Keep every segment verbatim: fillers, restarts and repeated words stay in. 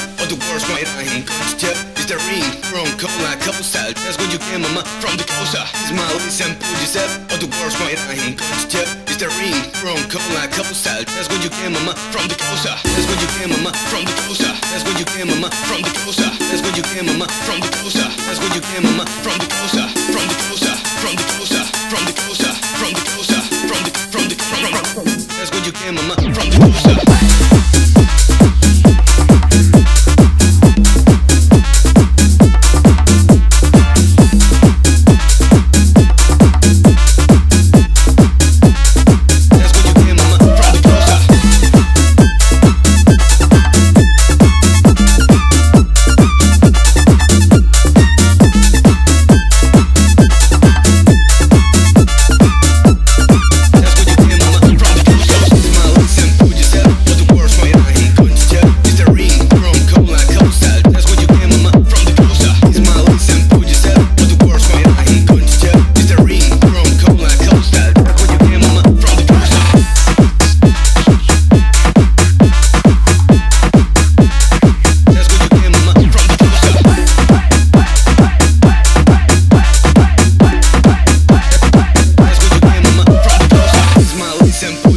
Other words might I ain't gonna tell. It's the ring from cola couple style. That's when you came mama from the coast. It's my listen to yourself. Other words might I ain't gonna tell. It's the ring from cola couple style. That's when you came mama from the coast. That's when you came mama from the coast. That's when you came mama from the coast. That's when you came mama from the coast. That's when you came mama from the coast. From the coast. From the coast. From the coast. From the coast. From the from the from. That's when you came mama from the coast.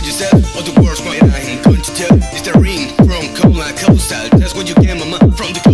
It's the ring from cola coast style. That's when you came mama from the